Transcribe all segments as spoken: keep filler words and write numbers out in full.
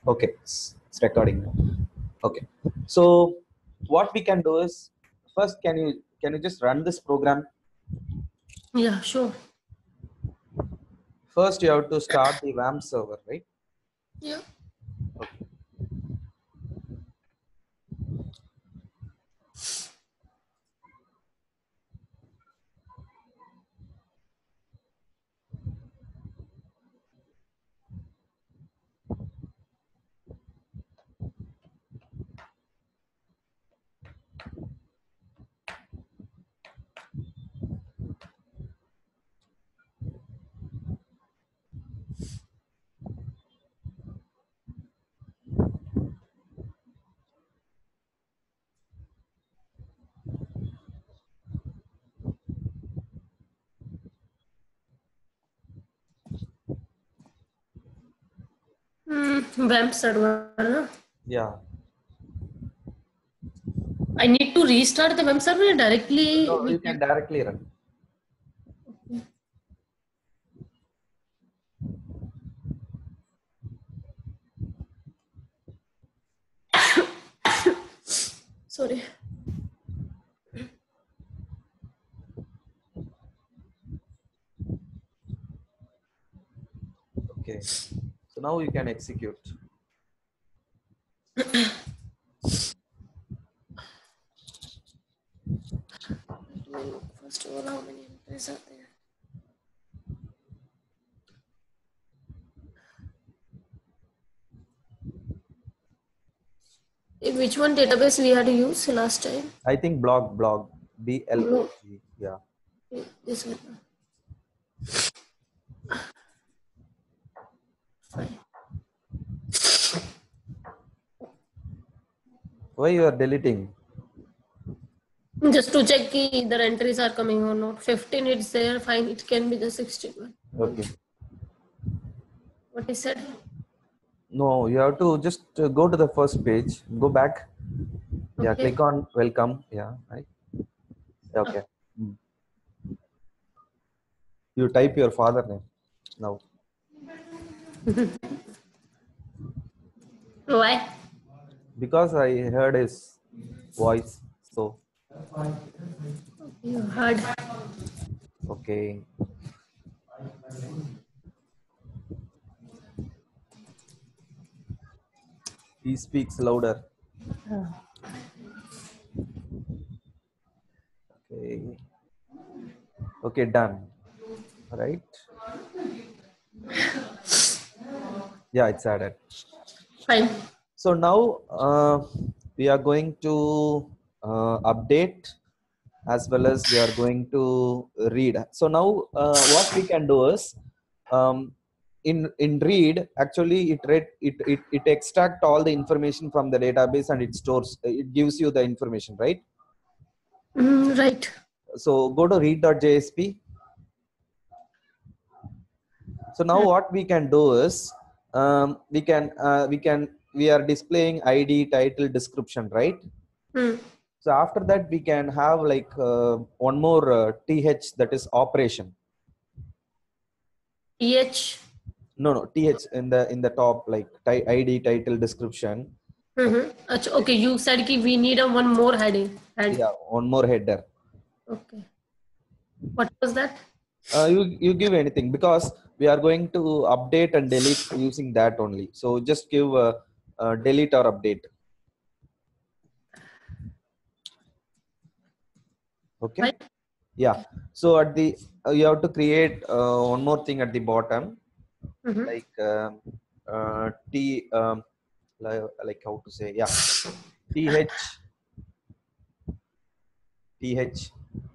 Okay, it's, it's recording now. Okay, so what we can do is first, can you can you just run this program? Yeah, sure. First, you have to start the W A M server, right? Yeah. Okay. Mm, W A M server. Na? Yeah. I need to restart the W A M server or directly. No, We you can. can directly run. Sorry. Okay. So now you can execute. Let me look first of all how many entries are there. In which one database we had to use last time? I think blog blog B L O Blog. G. Yeah. This one. Fine. Why you are deleting? Just to check ki either entries are coming or not. fifteen it's there. Fine. It can be the sixteen one. Okay. What he said. No, you have to just uh, go to the first page. Go back. Yeah. Okay. Click on welcome. Yeah. Right. Okay. Mm. You type your father name now. Why? Because I heard his voice. So, You heard. okay. He speaks louder. Okay. Okay, done. Right? Yeah, it's added. Fine. So now uh, we are going to uh, update as well as we are going to read. So now uh, what we can do is um, in in read actually it read it it, it extract all the information from the database and it stores it gives you the information, right? Mm, right. So go to read.jsp. So now what we can do is um, we can uh, we can we are displaying id, title, description, right? Mm. So after that we can have like uh, one more uh, th, that is operation. Th. No, no, th in the in the top, like ti- id, title, description. Mm-hmm. Okay. Achha, okay, you said ki we need a one more heading. Head. Yeah, one more header. Okay. What was that? Uh, you you give anything because we are going to update and delete using that only. So just give uh, uh, delete or update. Okay. Right. Yeah. Okay. So at the uh, you have to create uh, one more thing at the bottom, Mm-hmm. like um, uh, t um, like, like how to say, yeah, th th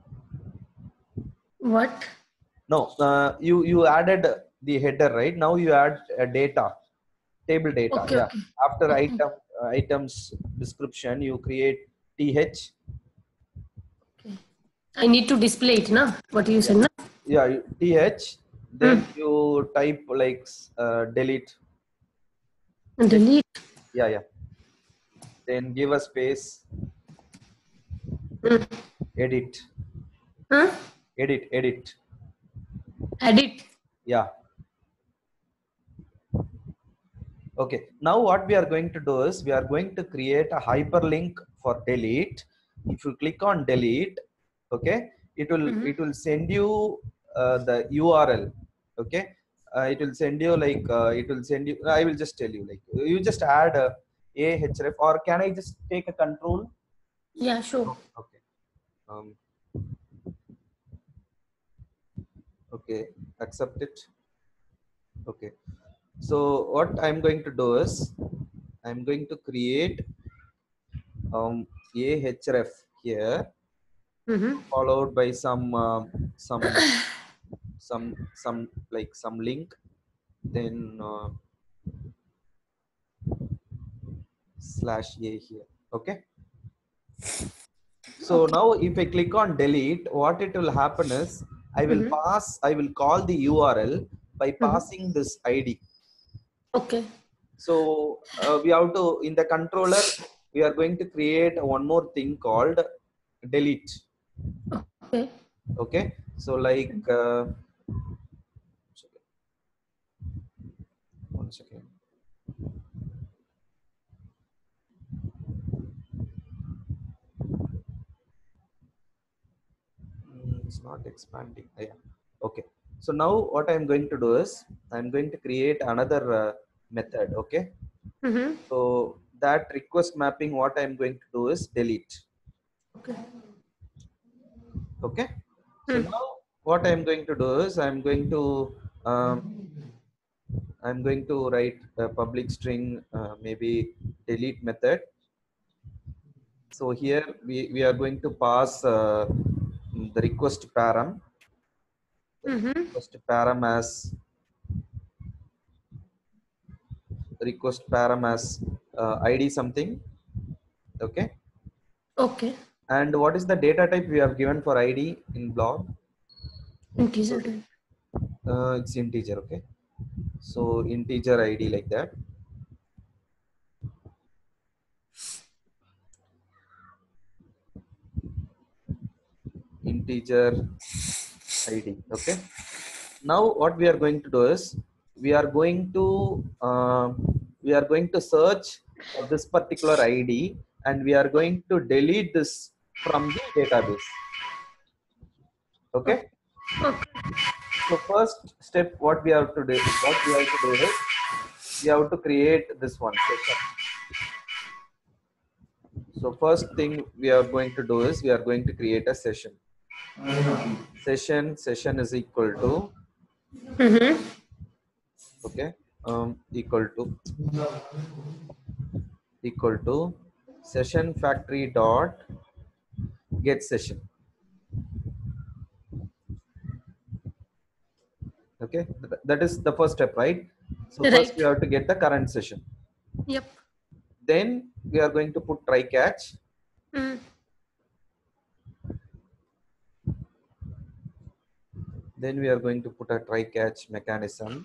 What? no, uh, you you added the header, right? Now you add uh, data, table data. Okay. Yeah. Okay. After Okay. item uh, items description you create th. Okay. I need to display it, na? What you Yeah. said, na? Yeah, you- th, then Mm. you type like uh, delete. Then Delete. yeah, yeah, then give a space, Mm. edit, Huh? edit, edit. Edit. Yeah. Okay, now what we are going to do is we are going to create a hyperlink for delete. If you click on delete, okay, it will Mhm. it will send you uh, the U R L. Okay, uh, it will send you like uh, it will send you. I will just tell you like you just add a ahref, or can I just take a control? Yeah, sure. Okay. Um, okay, accept it. Okay. So what I'm going to do is I'm going to create um, ahref here, Mm-hmm. followed by some um some some some like some link, then uh, slash a here. Okay. So Okay. now if I click on delete, what it will happen is I will Mm-hmm. pass I will call the U R L by Mm-hmm. passing this I D. Okay. So uh, we have to, in the controller, we are going to create one more thing called delete. Okay. Okay. So like uh, one second. Mm, it's not expanding. Ah, yeah. Okay. So now what I'm going to do is I'm going to create another uh, method. Okay. Mm-hmm. So that request mapping, what I'm going to do is delete. Okay. Okay. So Mm. now what I'm going to do is I'm going to um, I'm going to write a public string, uh, maybe delete method. So here we, we are going to pass uh, the request param, the Mm-hmm. request param as request param as uh, id something. Okay. Okay. And what is the data type we have given for id in blog? Integer. Uh, it's integer. Okay. So integer id like that. Integer id. Okay. Now what we are going to do is we are going to uh, we are going to search for this particular id, and we are going to delete this from the database. Okay. Okay. So first step, what we have to do what we have to do is we have to create this one session. So first thing we are going to do is we are going to create a session. Session session is equal to, Mm-hmm. okay, um, equal to equal to session factory dot get session. Okay, Th- that is the first step, right? So first we Right. have to get the current session. Yep. Then we are going to put try catch. Mm. Then we are going to put a try catch mechanism.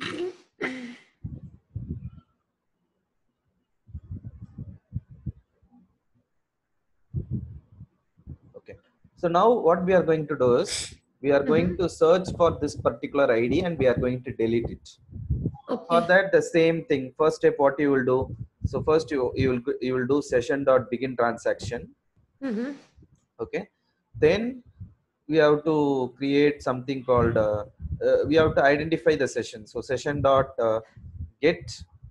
Okay. So now what we are going to do is we are going Mm-hmm. to search for this particular id and we are going to delete it. For Okay. that, the same thing. First step, what you will do. So first you you will you will do session dot begin transaction. Mm-hmm. Okay. Then we have to create something called uh, uh, we have to identify the session. So session dot uh, get.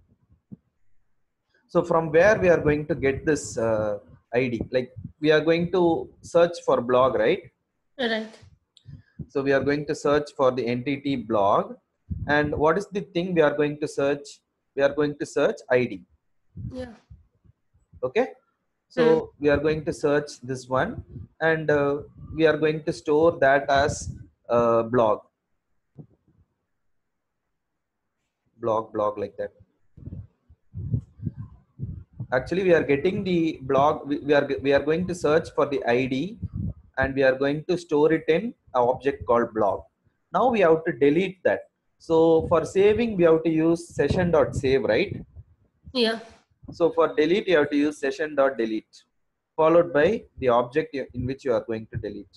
So from where we are going to get this uh, id, like we are going to search for blog, right? Right. So we are going to search for the entity blog, and what is the thing we are going to search? We are going to search id. Yeah. Okay. So Mm. we are going to search this one, and uh, we are going to store that as uh, blog blog blog like that. Actually we are getting the blog, we, we are we are going to search for the id, and we are going to store it in an object called blog. Now we have to delete that. So for saving we have to use session dot save, right? Yeah. So for delete you have to use session dot delete, followed by the object in which you are going to delete.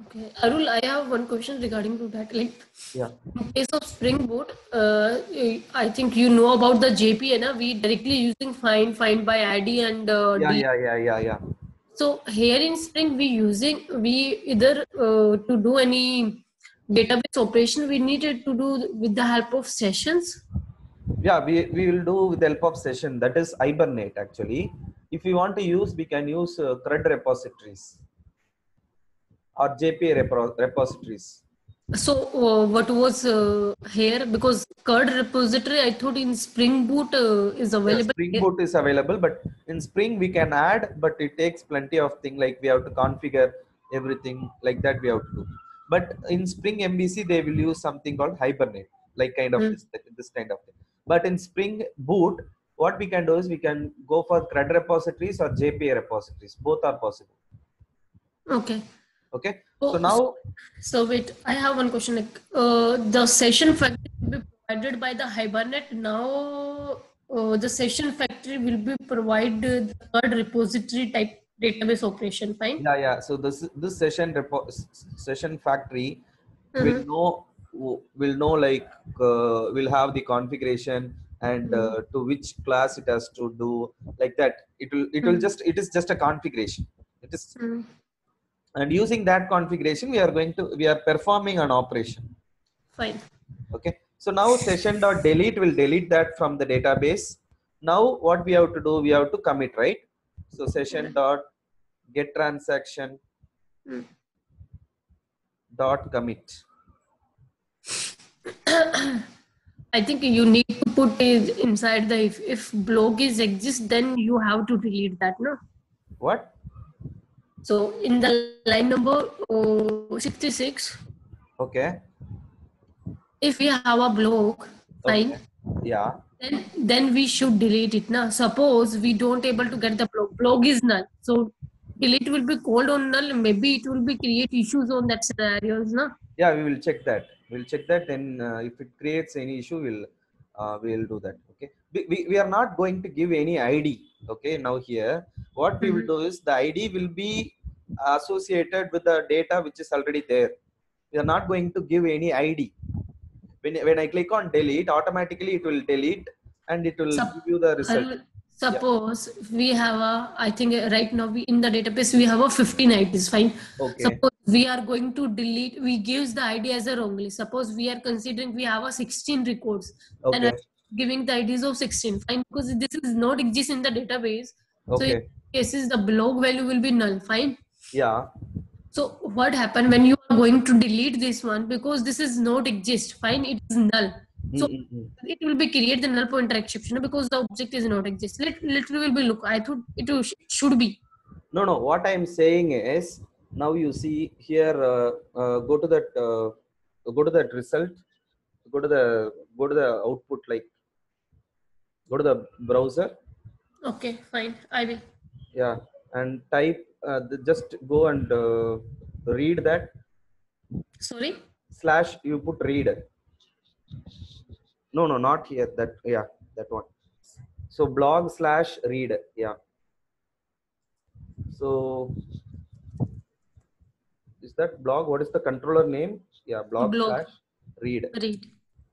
Okay, Arul, I have one question regarding to that. Like, Yeah. in case of Spring Boot, uh, I think you know about the J P, na? We directly using find, find by I D and uh, Yeah, delete. yeah, yeah, yeah, yeah. So here in Spring, we using we either uh, to do any database operation, we needed to do with the help of sessions. Yeah, we, we will do with the help of session. That is Hibernate actually. If we want to use, we can use uh, CRUD repositories or J P A repro repositories. So uh, what was uh, here? Because CRUD repository, I thought in Spring Boot uh, is Yeah, available Spring here. Boot is available, but in Spring we can add, but it takes plenty of thing, like we have to configure everything like that we have to do. But in Spring M V C they will use something called Hibernate, like kind of Hmm. this this kind of thing. But in Spring Boot, what we can do is we can go for CRUD repositories or J P A repositories. Both are possible. Okay. Okay. So So, now, so wait, I have one question. Like, uh, the session factory will be provided by the Hibernate. Now, uh, the session factory will be provided the third repository type database operation. Fine. yeah, yeah. So this this session repo s- s- session factory will Mm-hmm. know will know like uh, will have the configuration and Mm-hmm. uh, to which class it has to do, like that. It will it will just it is just a configuration. It is, Mm-hmm. and using that configuration we are going to we are performing an operation. Fine. Okay. So now session dot delete will delete that from the database. Now what we have to do, we have to commit, right? So session dot get transaction Mm. dot commit. I think you need to put it inside the if, if blog is exist, then you have to delete that, no? What? So in the line number uh, sixty-six, Okay. if we have a blog, fine. Okay. Yeah. Then then we should delete it. Now, suppose we don't able to get the blog. Blog is null. So delete will be called on null. Maybe it will be create issues on that scenarios. No? Yeah, we will check that. We'll check that. Then uh, if it creates any issue, we'll uh, we'll do that. Okay. We, we, we are not going to give any I D. Okay. Now here, what we will Mm-hmm. do is the I D will be associated with the data which is already there. We are not going to give any I D. When, when I click on delete, automatically it will delete and it will Sup- give you the result. I'll- Yeah. suppose we have a, I think uh, right now we in the database we have a fifteen I Ds. Fine. Okay. Suppose we are going to delete, we gives the I D as a wrongly. Suppose we are considering we have a sixteen records and Okay. I'm giving the I Ds of sixteen. Fine, because this is not exist in the database. So in Okay. cases the blog value will be null. Fine. Yeah. So what happened when you are going to delete this one, because this is not exist, fine, it is null. So Mm-mm-mm. it will be create the null pointer exception because the object is not exist. Let literally will be look. I thought it was- should be. No, no. What I'm saying is, now you see here. Uh, uh, go to that. Uh, go to that result. Go to the go to the output. Like go to the browser. Okay, fine. I will. Yeah, and type. Uh, the, just go and uh, read that Sorry. slash. You put read. No, no, not here. That yeah, that one. So blog slash read. Yeah. So is that blog? What is the controller name? Yeah, blog Blog. slash read. Read.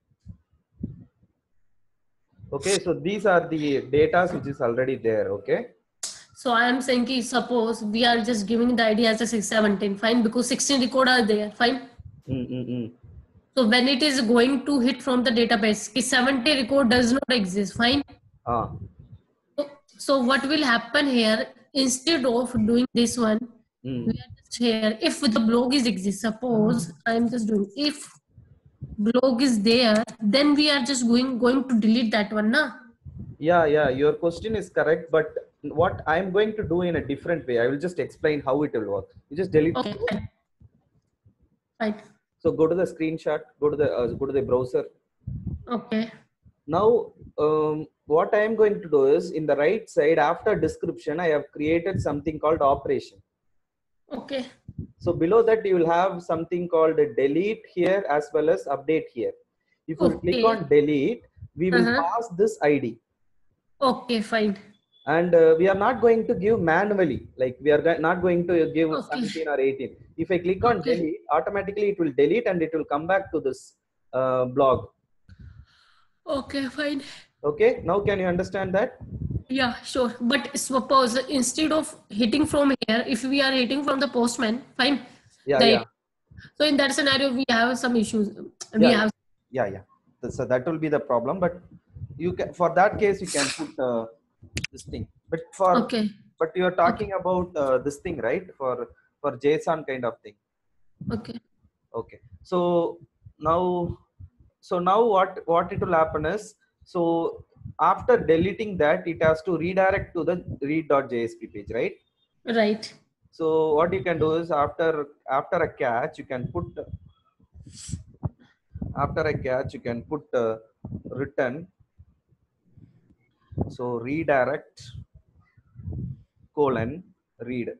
Okay, so these are the data which is already there. Okay. So I am saying ki suppose we are just giving the I D as a six seventeen, fine, because sixteen record are there, fine. Mm-mm-mm. So when it is going to hit from the database, ki seventy record does not exist, fine. Ah. So, so what will happen here, instead of doing this one, we Mm. are just here. If the blog is exist, suppose I'm just doing if blog is there, then we are just going going to delete that one, na? Yeah, yeah, your question is correct, but what I'm going to do in a different way, I will just explain how it will work. You just delete. Okay, fine. Fine. So go to the screenshot, go to the uh, go to the browser. Okay. Now, um, what I am going to do is in the right side after description, I have created something called operation. Okay. So below that you will have something called delete here as well as update here. If you click Okay. on delete, we will Uh-huh. pass this I D. Okay, fine. and uh, we are not going to give manually, like we are go- not going to give Okay. seventeen or eighteen. If I click on Okay. delete, automatically it will delete and it will come back to this uh, blog. Okay, fine. Okay, now can you understand that? Yeah, sure. But suppose instead of hitting from here, if we are hitting from the postman, fine. Yeah, The- yeah, So in that scenario, we have some issues. We yeah, have. yeah, yeah. So that will be the problem, but you can, for that case you can put uh, this thing, but for Okay. but you are talking about uh, this thing, right? For for JSON kind of thing. Okay. Okay, so now so now what what it will happen is, so after deleting that, it has to redirect to the read.jsp page, right? Right. So what you can do is, after after a catch you can put after a catch you can put uh, return, so redirect colon read.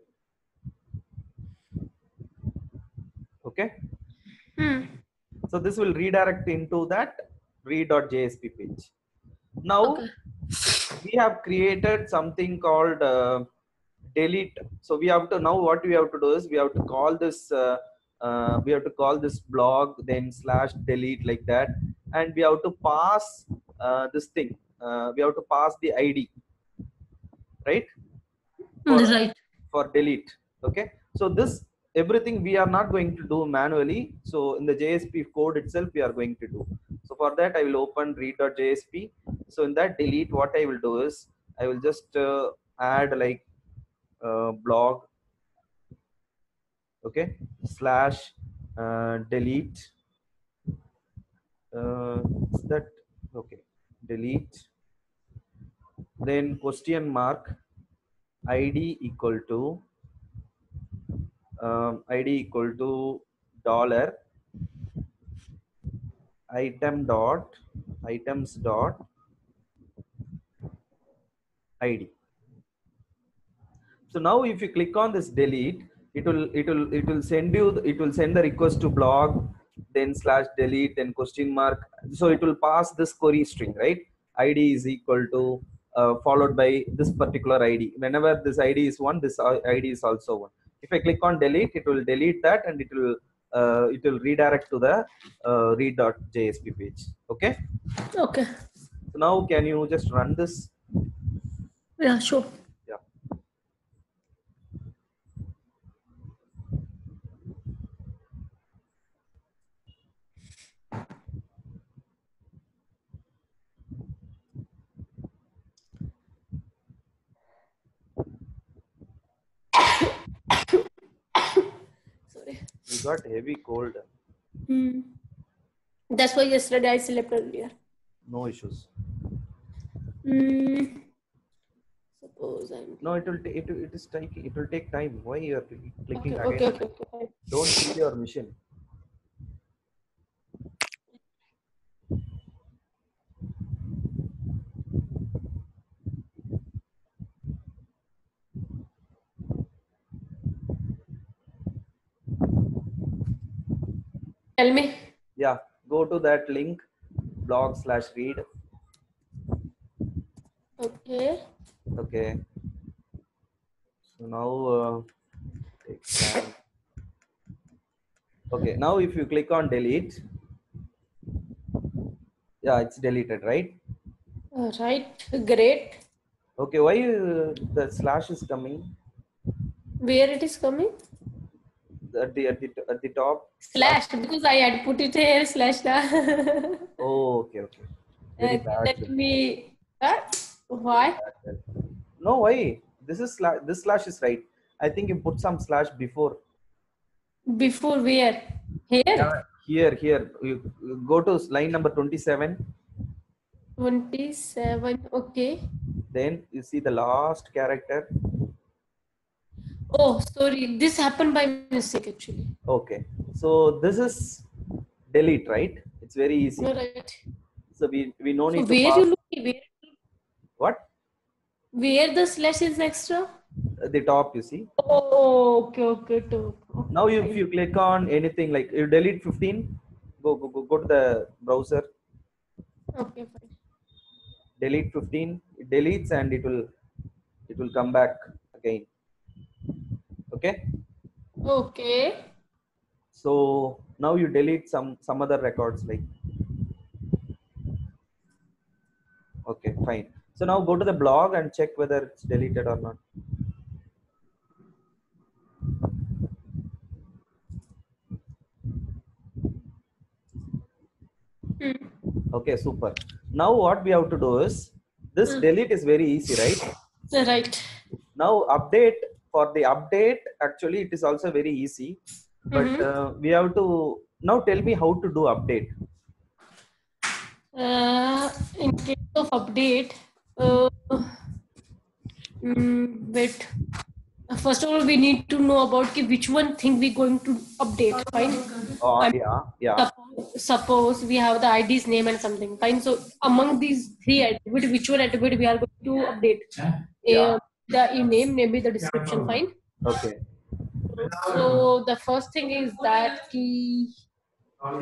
Okay, Hmm. so this will redirect into that read.jsp page. Now Okay. we have created something called uh, delete. So we have to, now what we have to do is, we have to call this uh, uh, we have to call this blog, then slash delete, like that, and we have to pass uh, this thing, uh, we have to pass the id, right? for Right. for delete. Okay, so this everything we are not going to do manually, so in the JSP code itself we are going to do. So for that I will open read.jsp. So in that delete, what I will do is, I will just uh, add like uh, blog, okay, slash uh, delete, uh, is that okay, delete, then question mark id equal to um, id equal to dollar item dot items dot id. So now if you click on this delete, it will it will it will send you the- it will send the request to blog, then slash delete, then question mark. So it will pass this query string, right? Id is equal to uh, followed by this particular id. Whenever this id is one, this uh, id is also one. If I click on delete, it will delete that, and it will uh, it will redirect to the uh, read.jsp page. Okay, Okay. so now can you just run this? Yeah, sure. Yeah. Sorry. You got heavy cold. Hmm. That's why yesterday I slept earlier. No issues. Hmm. Suppose I'm. No, it will. ta- It, it is taking. It will take time. Why you are clicking Okay. again? Okay. Okay. Okay. Fine. Don't kill your mission. Tell me. Yeah. Go to that link, blog slash read. Okay. Okay. So now uh, takes time. Okay. Now if you click on delete, yeah, it's deleted, right? All right. Great. Okay. Why uh, the slash is coming Where it is coming? at the at the at the top? Slash, because I had put it here slash da. Oh, okay, okay. Very Okay, bad. let Sir. me. Uh, Very why? bad. Sir. No, why? This is slash. This slash is right. I think you put some slash before. Before where? Here? Yeah, here, here. You you go to line number twenty-seven. twenty-seven. Okay. Then you see the last character. Oh, sorry. This happened by mistake actually. Okay. So this is delete, right? It's very easy. You're right. So we, we no So need to where pass. you look? Where, What? where the slash is extra? At the top, you see. Oh, okay, okay, too. Okay, Now if fine. you click on anything, like you delete fifteen, go, go, go, go to the browser, Okay, fine. delete fifteen, it deletes and it will it will come back again. Okay. Okay. So now you delete some some other records like. Okay, fine. So now go to the blog and check whether it's deleted or not. Hmm. Okay, super. Now what we have to do is, this Hmm. delete is very easy, right? Right. Now update, for the update, actually it is also very easy, but Mhm. uh, we have to, now tell me how to do update. Uh, in case of update, uh, mm, wait. First of all, we need to know about ki which one thing we're going to update. Fine. Oh, I'm- yeah, yeah. Suppose, suppose we have the I D's name and something. Fine. So among these three attributes, which one attribute we are going to update? Yeah. Uh, the e name, maybe the description. Fine. Okay. So the first thing is that ki, uh,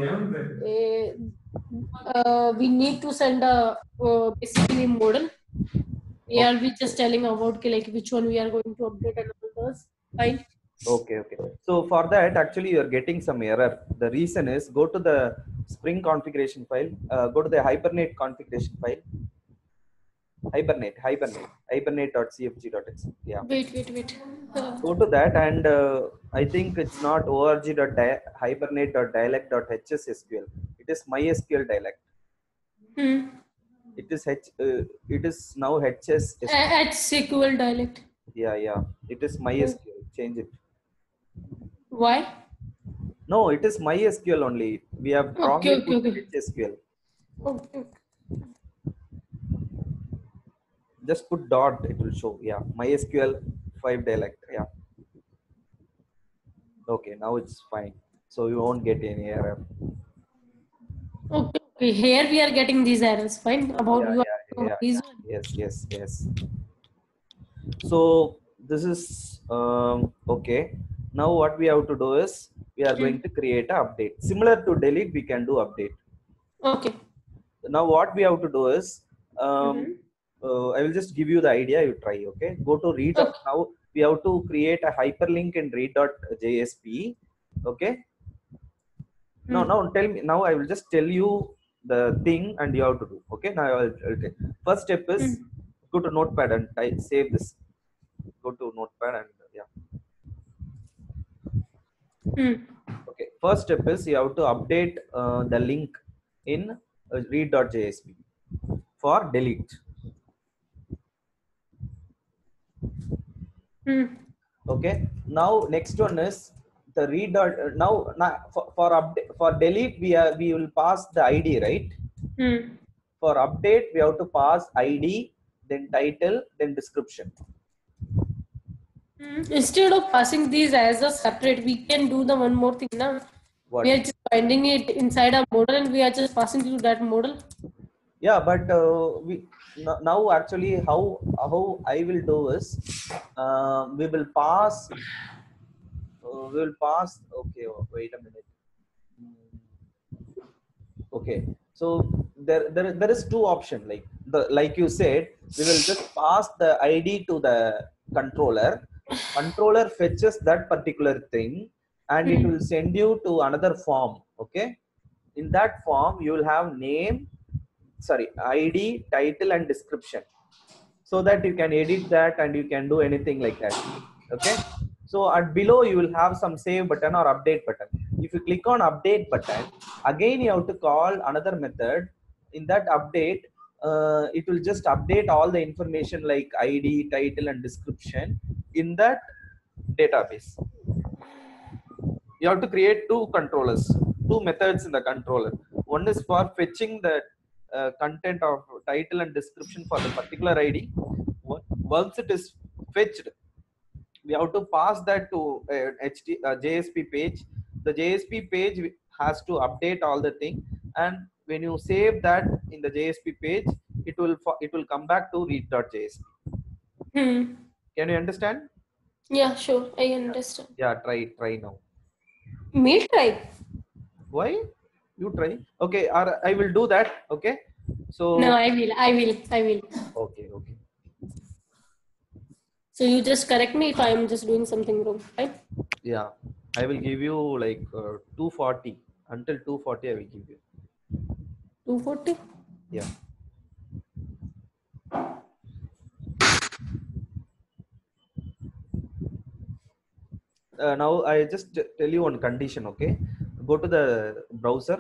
uh, we need to send a uh, basically model. Yeah, Are we just telling about ki, like which one we are going to update and all those? Fine. Okay, okay. So for that, actually, you are getting some error. The reason is, go to the Spring configuration file, uh, go to the Hibernate configuration file. Hibernate, Hibernate, hibernate.cfg.x. Yeah. Wait, wait, wait. Uh, Go to that, and uh, I think it's not org.hibernate.dialect.hsql. It is MySQL dialect. hmm. It is H. Uh, it is now H S. At S Q L dialect. Yeah, yeah. It is MySQL. Change it. Why? No, it is MySQL only. We have Okay, wrongly okay, put okay. H S Q L. Okay. Just put dot, it will show. Yeah, MySQL five dialect. Yeah. Okay, now it's fine. So you won't get any error. Okay, okay. Here we are getting these errors. Fine. About Yeah, you are yeah, talking yeah, about these yeah. one. Yes, yes, yes. So this is um, okay. Now what we have to do is, we are going to create an update. Similar to delete, we can do update. Okay. Now what we have to do is, Mm-hmm. um, uh, I will just give you the idea. You try. Okay. Go to read. Okay. Now we have to create a hyperlink in read.jsp. Okay. No, Hmm. now tell me. Now I will just tell you the thing, and you have to do. Okay. Now I will. Okay. First step Hmm. is, go to Notepad and type, save this. Go to Notepad and yeah. Hmm. Okay. First step is, you have to update uh, the link in uh, read.jsp for delete. Hmm. Okay. Now next one is the read dot. Uh, now, now for for update, for delete, we are we will pass the I D, right? Hmm. For update, we have to pass I D, then title, then description. Hmm. Instead of passing these as a separate, we can do the one more thing now. What? We are just finding it inside a model and we are just passing to that model. Yeah, but uh, we no- now actually how how I will do is, uh, we will pass. Uh, we will pass. Okay, oh, wait a minute. Okay, so there there, there is two option, like the like you said, we will just pass the id to the controller. Controller fetches that particular thing, and it Hmm. will send you to another form. Okay, in that form you will have name, sorry, id, title and description, so that you can edit that and you can do anything like that. Okay, so at below you will have some save button or update button. If you click on update button, again you have to call another method. In that update, uh, it will just update all the information like id, title and description in that database. You have to create two controllers, two methods in the controller. One is for fetching the uh, content of title and description for the particular id. Once it is fetched, we have to pass that to uh, H T, uh, J S P page. The J S P page has to update all the thing, and when you save that in the J S P page, it will it will come back to read.jsp. Hmm. Can you understand? Yeah, sure. I understand. Yeah, try try now. Me try. Why? You try. Okay, or I will do that. Okay. No, So I will. I will. I will. okay, okay. So you just correct me if I am just doing something wrong, right? Yeah, I will give you like uh, two forty. Until two forty I will give you. two forty? Yeah. Uh, now I just t- tell you one condition, okay? Go to the browser.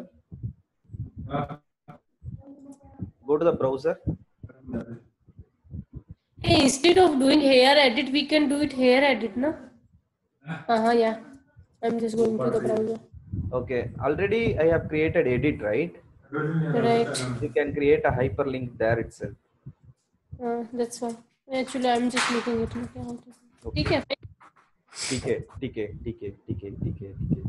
Go to the browser. Hey, instead of doing hair edit, we can do it hair edit, no? Uh-huh, yeah. I'm just going to the browser. Okay. Already I have created edit, right? Right. You can create a hyperlink there itself. Uh, that's fine. Actually, I'm just looking at it. Okay. Okay. T K, T K, T K, T K, T K, T K.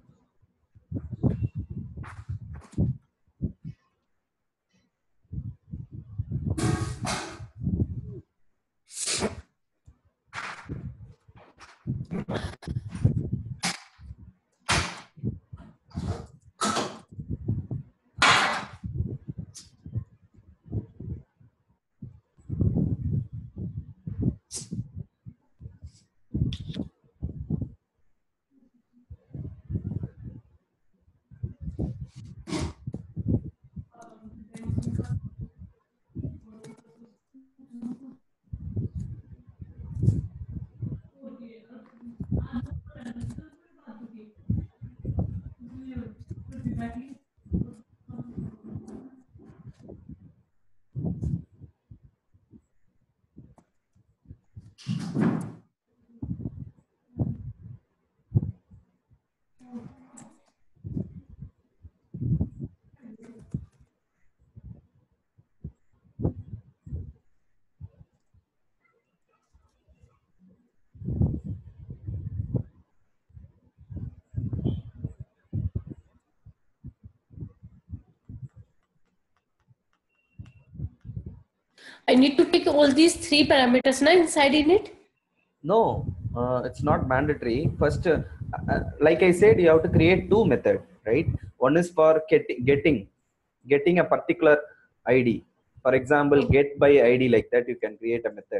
I need to take all these three parameters now inside in it. No, uh, it's not mandatory. First, uh, uh, like I said, you have to create two methods, right? One is for get, getting, getting a particular I D. For example, get by I D, like that you can create a method.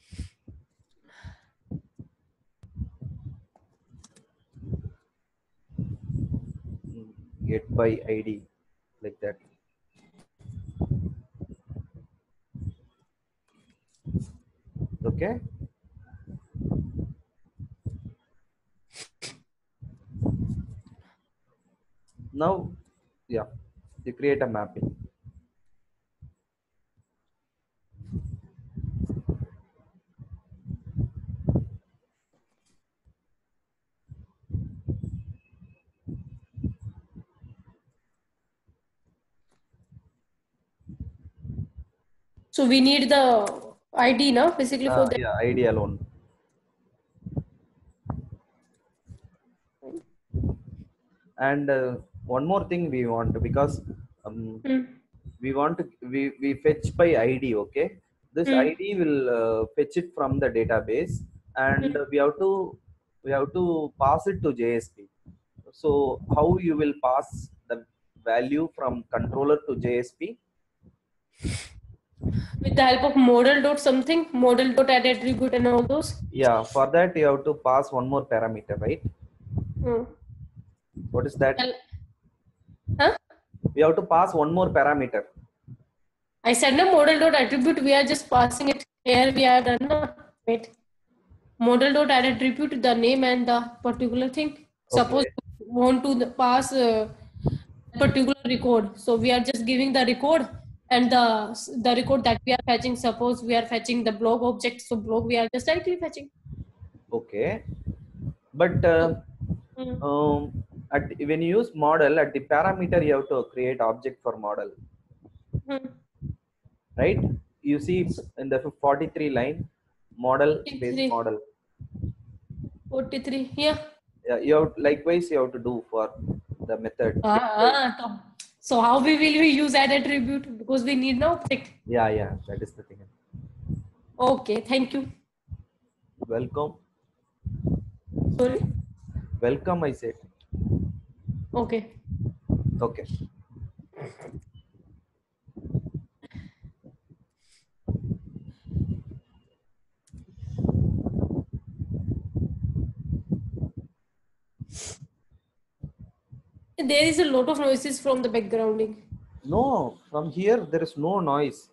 Get by I D, like that. Okay. Now, yeah, you create a mapping. So we need the I D now, basically for Uh, that. yeah, I D alone. And uh, one more thing we want, because um, Hmm. we want to we, we fetch by I D, okay? This Hmm. I D will uh, fetch it from the database, and Hmm. we have to we have to pass it to J S P. So how you will pass the value from controller to J S P? With the help of model dot something, model dot add attribute and all those. Yeah, for that you have to pass one more parameter, right? Hmm. What is that? Well, huh? We have to pass one more parameter. I said no model dot attribute. We are just passing it here. We have done no. Wait. Model dot add attribute the name and the particular thing. Suppose Okay. you want to the pass uh, particular record. So we are just giving the record and the the record that we are fetching. Suppose we are fetching the blog object. So blog we are just directly fetching. Okay. But So, uh, hmm. um, at, when you use model, at the parameter you have to create object for model, Hmm. right? You see So in the forty-three line, model space forty-three, model. forty-three. Yeah. Yeah, you have likewise you have to do for the method get by. Ah, ah, so how we will we use add attribute because we need no object. Yeah, yeah, that is the thing. Okay, thank you. Welcome, Sorry. welcome. I said. Okay. Okay. There is a lot of noises from the backgrounding. No, from here there is no noise.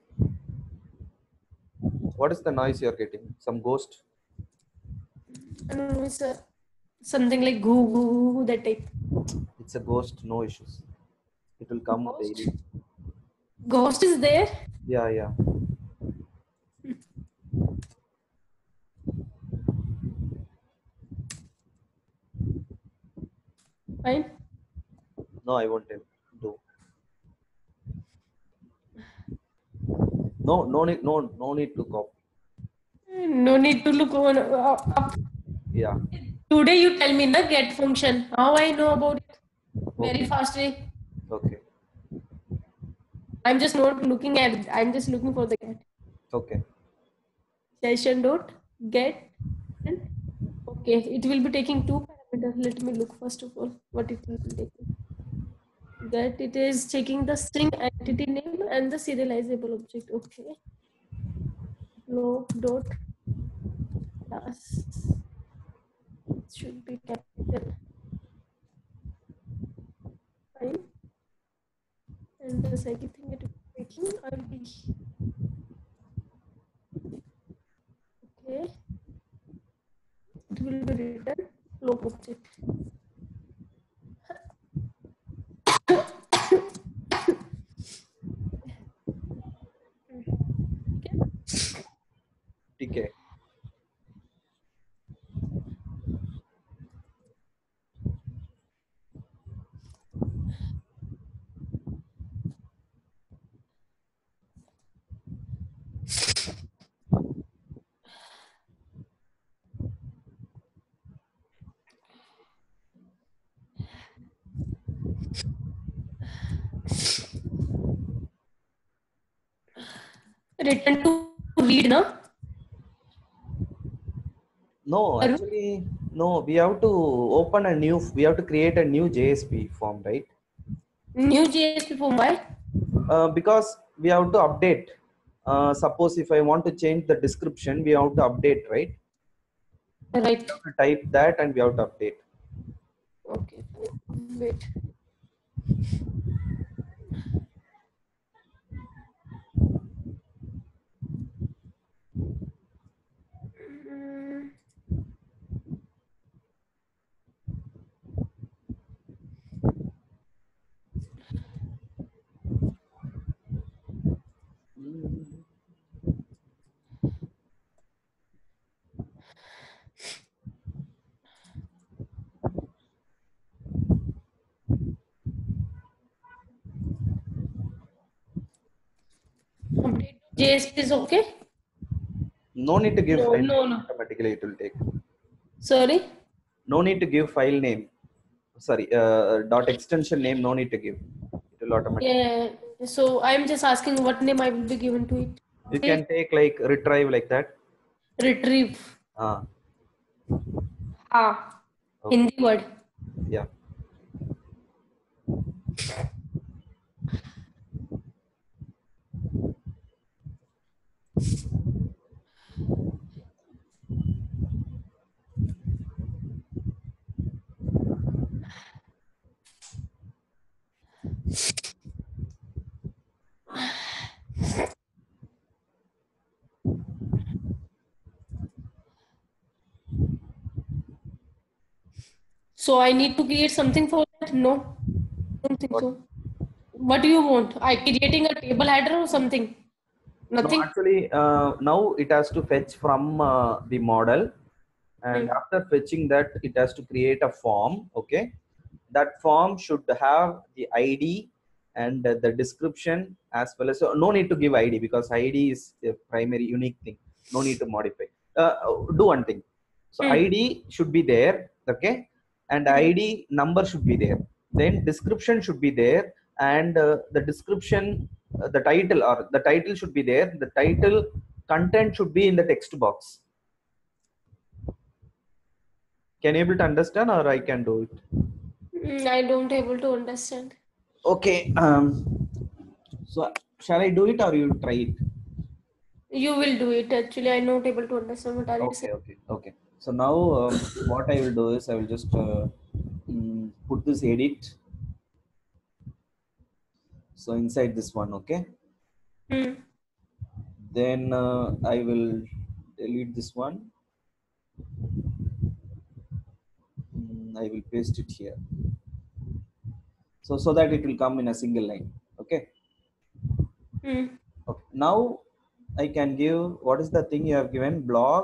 What is the noise you're getting? Some ghost? I don't know, it's a, something like goo goo goo, that type. It's a ghost, no issues. It will come Ghost? daily. Ghost is there? Yeah, yeah. Fine. No, I won't tell. Do. No, no need, no, no need to copy. No need to look on, uh, up. Yeah. Today you tell me the get function. How I know about it? Very Okay. fastly. Okay. I'm just not looking at it. I'm just looking for the get. Okay. Session dot get. And okay, it will be taking two parameters. Let me look first of all what it will be taking. Get, it is taking the string entity name and the serializable object. Okay. Flow dot class. It should be capital. Fine. And the second thing it is taking I D. Okay. It will be written flow object. T K. Return to read, no? No, actually, no. We have to open a new. We have to create a new J S P form, right? New J S P form, why? Uh, because we have to update. Uh, suppose if I want to change the description, we have to update, right? Right. We have to type that and we have to update. Okay. Wait. Mm. Update J S P is okay? No need to give No, file no, name. no. Automatically it will take. Sorry? No need to give file name. Sorry, uh, dot extension name. No need to give. It will automatically. Yeah. So I'm just asking what name I will be given to it. You Say can take like retrieve like that. retrieve. Ah, Ah. okay. Hindi word. Yeah. So I need to create something for that? No, don't think What? so. What do you want? I creating a table header or something? No, Nothing. actually, uh, now it has to fetch from uh, the model, and Hmm. after fetching that, it has to create a form. Okay, that form should have the I D and uh, the description as well as. So no need to give I D because I D is the primary unique thing. No need to modify. Uh, do one thing. So Hmm. I D should be there. Okay, and I D number should be there. Then description should be there, and uh, the description, uh, the title or the title should be there. The title content should be in the text box. Can you able to understand, or I can do it? Mm, I don't able to understand. Okay. Um. So shall I do it or you try it? You will do it. Actually, I'm not able to understand what are you Okay. saying. Okay. Okay. So now um, what I will do is I will just uh, mm, put this edit. So inside this one, okay. Hmm. Then uh, I will delete this one. Mm, I will paste it here. So so that it will come in a single line. Okay. Hmm. Okay. Now I can give, what is the thing you have given? Blog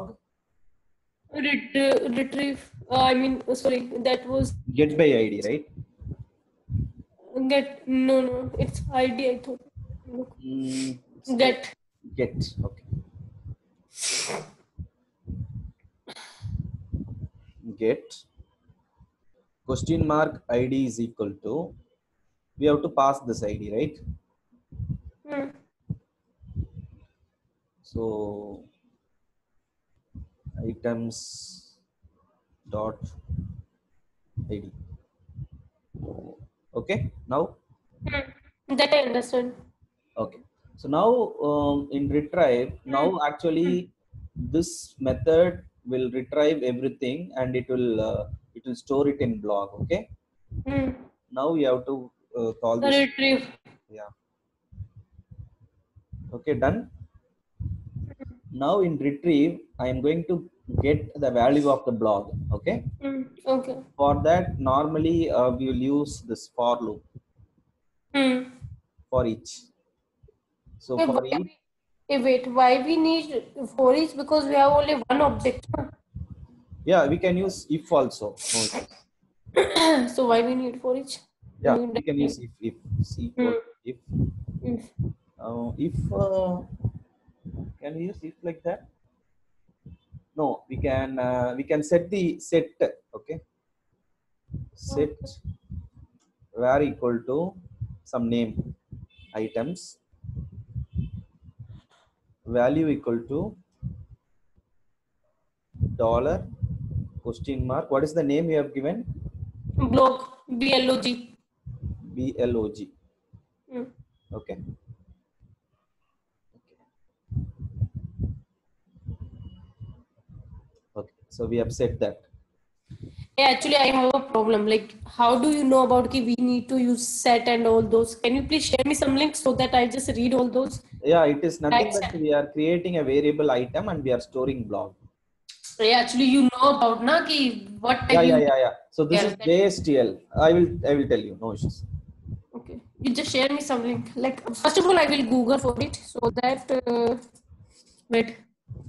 Ret- retrieve. Uh, I mean, uh, sorry, that was get by I D, right? get. No, no, it's I D. I thought. Look. Mm, it's like Get. get. Okay. Get question mark I D is equal to, we have to pass this I D, right? Hmm. So items dot I D. Okay. Now Hmm. That I understand. okay. So now um, in retrieve, now Hmm. actually this method will retrieve everything and it will uh, it will store it in blog. Okay. Hmm. Now we have to uh, call this. Retrieve. Yeah. Okay, done. Now in retrieve, I am going to get the value of the blog. Okay. Hmm. Okay. For that, normally uh, we will use this for loop Hmm. for each. So Okay, for why each, we, eh, wait, why we need for each? Because we have only one object. Huh? yeah, we can use if also. No issues. So why we need for each? Yeah, You we can use directly- if if is equal Hmm. if If. uh, if uh, can we use if like that? No, we can uh, we can set the set. Okay, set Okay. var equal to some name items, value equal to dollar question mark. What is the name you have given? Blog. B L O G. B L O G. Hmm. Okay. Okay. So we have set that. Yeah, actually, I have a problem. Like, how do you know about ki we need to use set and all those? Can you please share me some links so that I just read all those? Yeah, it is nothing Right. but we are creating a variable item and we are storing blog. Yeah, actually, you know about na ki what Yeah, type yeah, you yeah, yeah. So this care. is J S T L. I will I will tell you. No issues. Okay, you just share me some link. Like, first of all, I will Google for it so that uh, wait.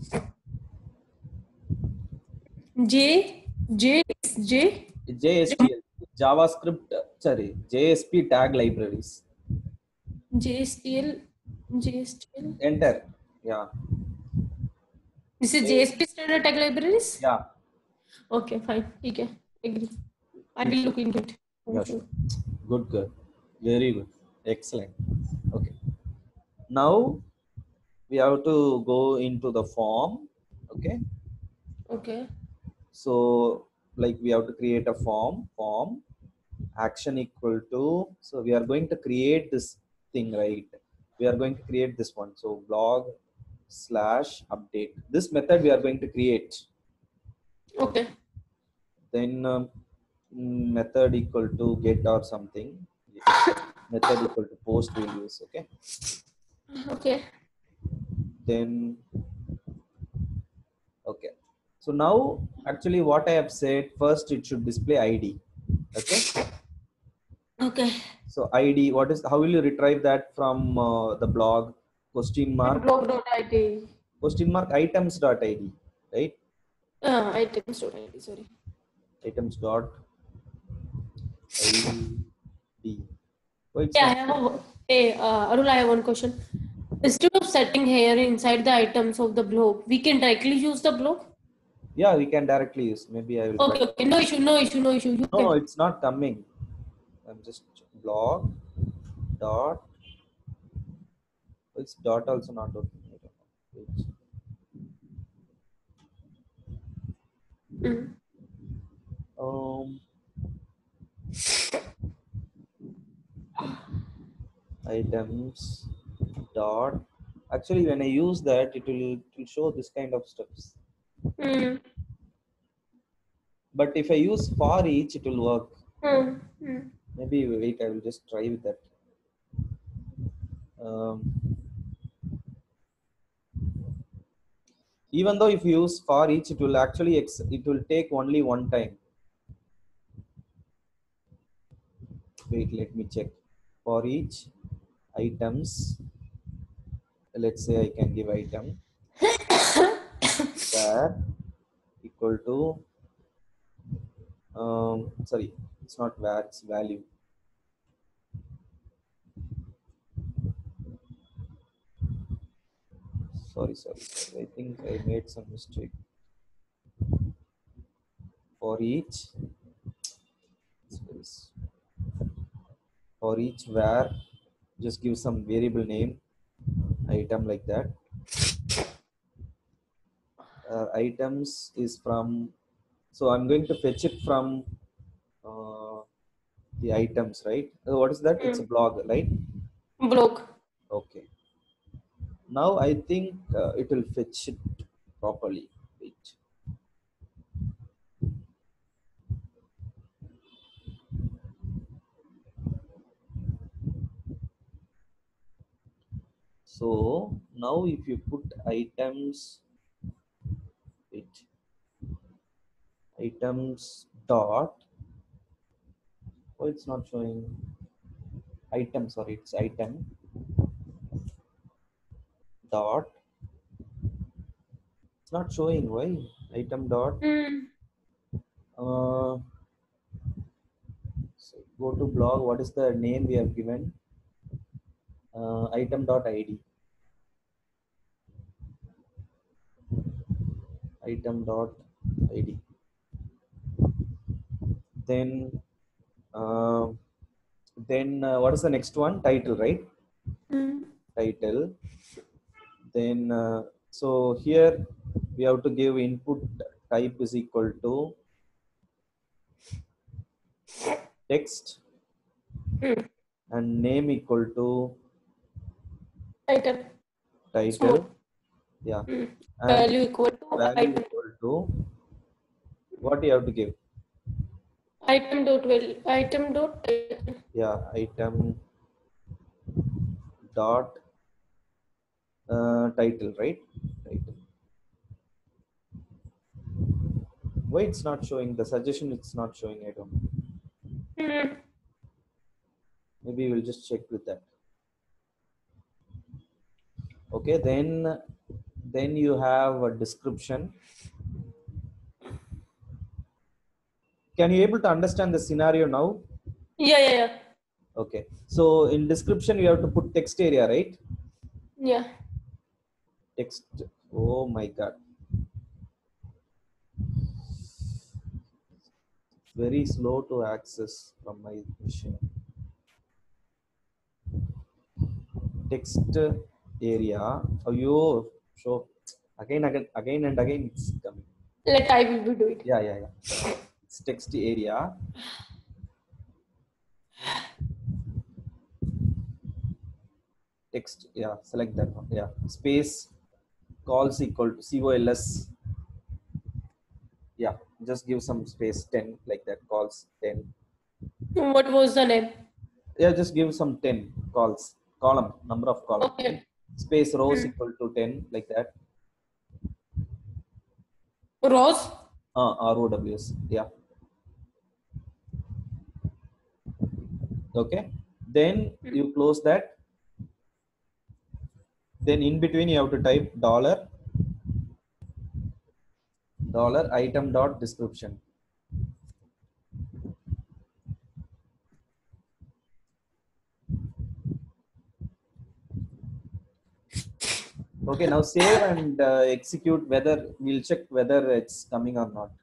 J J J J S T L. JavaScript. Sorry. J S P tag libraries. JSTL JSTL. Enter. Yeah. This is J- J S P standard tag libraries. Yeah. Okay, fine. Okay, agree. I You will should. look into it. Yeah, Thank sure. you. Good, good. Very good. Excellent. Okay. Now we have to go into the form. Okay. Okay. So like we have to create a form. Form action equal to. So we are going to create this thing, right? We are going to create this one. So blog slash update. This method we are going to create. Okay. Then um, method equal to get or something. Method equal to post we'll use. Okay. Okay. Then okay. So now actually what I have said, first it should display I D. Okay. Okay. So I D, what is, how will you retrieve that from uh, the blog? Question mark, Blog.id. question mark items dot I D, right? Uh, items.id. Sorry. Items dot I D. Oh, it's Yeah, I not. have a, hey, uh, Arul, I have one question. Instead of setting here inside the items of the blog, we can directly use the blog. Yeah, we can directly use. Maybe I will try. Okay, okay, no issue, no issue, no issue. You No, no, can. it's not coming. I'm just blog dot. It's dot also not working. I don't know. It's, Mm. um, items dot. Actually, when I use that, it will, it will show this kind of steps. Mm. But if I use for each, it will work. Mm. Mm. Maybe wait, I will just try with that. Um, even though if you use for each, it will actually ex it will take only one time. Wait, let me check. For each items, let's say I can give item var equal to um, sorry, it's not var, it's value. Sorry, sorry, sorry. I think I made some mistake. For each, for each var, just give some variable name, item like that. Uh, items is from, so I'm going to fetch it from uh, the items, right? Uh, what is that? It's a Mm. blog, right? Blog. Okay. Now I think uh, it will fetch it properly. Wait. So now if you put items, wait, items dot, oh, it's not showing item, sorry, it's item dot, it's not showing. Why? Item dot, Mm. uh, so go to blog, what is the name we have given? Uh, item dot id, item dot id. Then uh, then uh, what is the next one? Title, right? Mm. Title. Then uh, so here we have to give input type is equal to text Mm. and name equal to Item. title, Small. yeah, Mm. and Value equal to value item. equal to what you have to give? Item dot value. Item dot title. Yeah, item dot uh, title, right? Title. Why it's not showing the suggestion? It's not showing. I don't know. Mm. Maybe we'll just check with that. Okay, then then you have a description. Can you able to understand the scenario now? Yeah, yeah, yeah. Okay, so in description you have to put text area, right? Yeah. Text. Oh my god, very slow to access from my machine. Text area. Oh, you show again, again, again and again. It's coming. Let I will do it. Yeah, yeah, yeah. It's text area. Text. Yeah, select that one. Yeah, space calls equal to cols. Yeah, just give some space ten like that. Calls ten. What was the name? Yeah, just give some ten calls. Column number of column. Okay. Space rows Hmm. equal to ten like that. Rose. Uh, R O W S. Yeah. Okay. Then Hmm. you close that. Then in between you have to type dollar dollar item dot description. Okay. Now save and uh, execute. Whether we'll check whether it's coming or not.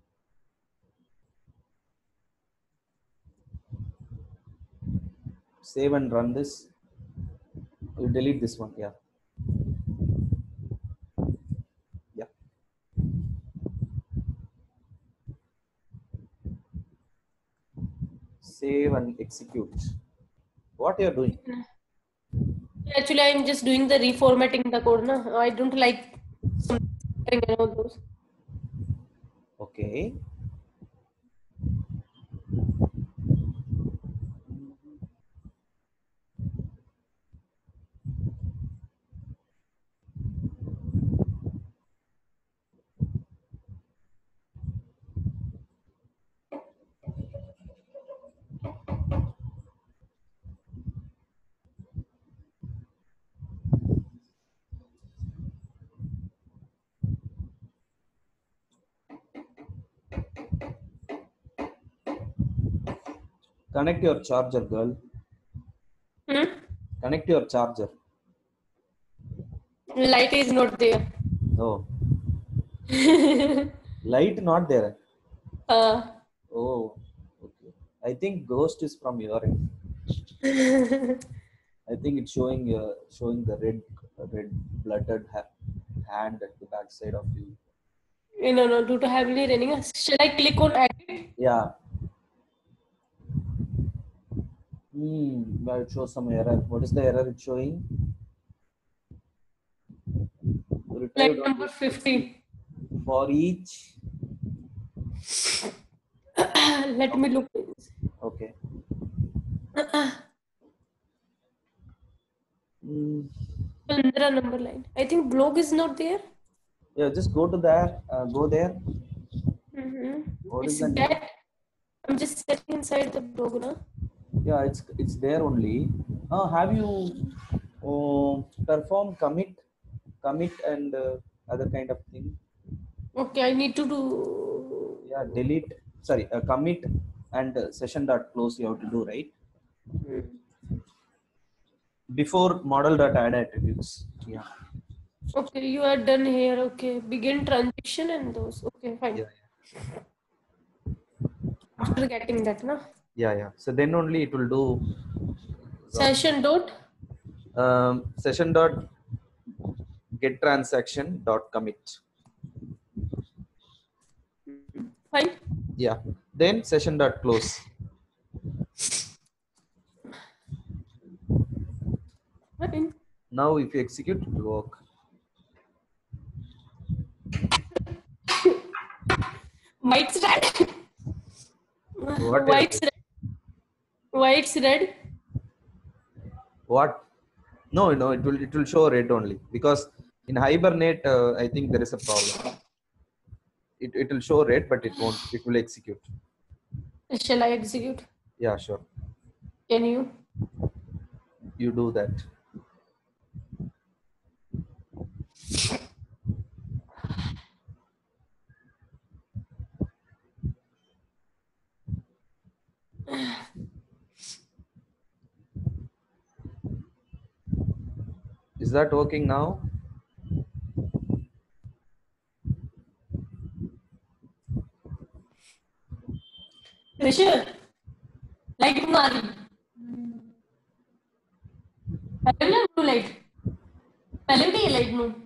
Save and run this. You delete this one. Yeah. Yeah. Save and execute. What you are doing? Actually, I'm just doing the reformatting the code. No, I don't like some and all those. Okay. Connect your charger, girl. Hmm? Connect your charger. Light is not there. Oh, light not there. uh, Oh, okay. I think ghost is from your end. I think it's showing uh, showing the red red blooded ha- hand at the back side of you. no, no, due to heavily raining. Shall I click on edit? Yeah. Hmm. But it shows some error. What is the error it's showing? Light Retrieved number only fifty. for each. Let me look. Okay. Hmm. Pandra number line. I think blog is not there. Yeah. Just go to there. Uh, go there. Mm-hmm. What is It's the name? that. I'm just sitting inside the blog now. Yeah, it's it's there only. Uh, have you uh, performed commit, commit and uh, other kind of thing? Okay, I need to do. Yeah, delete. Sorry, uh, commit and uh, session dot close. You have to do right Hmm. before model dot add attributes. Yeah, Okay, you are done here. Okay, begin transition and those. Okay, fine. yeah, After getting that, no? yeah, yeah. So then only it will do Session dot. um, session dot get transaction dot commit. Fine. Yeah. Then session dot close. Fine. Now if you execute, it will work. White's red. What? White's red. White's red. What? No, no, it will it will show red only because in Hibernate, uh, I think there is a problem. It it will show red, but it won't. It will execute. Shall I execute? Yeah, sure. Can you? You do that. Is that working now? Rishabh, light क्यों आ रही? पहले भी ना blue light. पहले भी नहीं है light blue.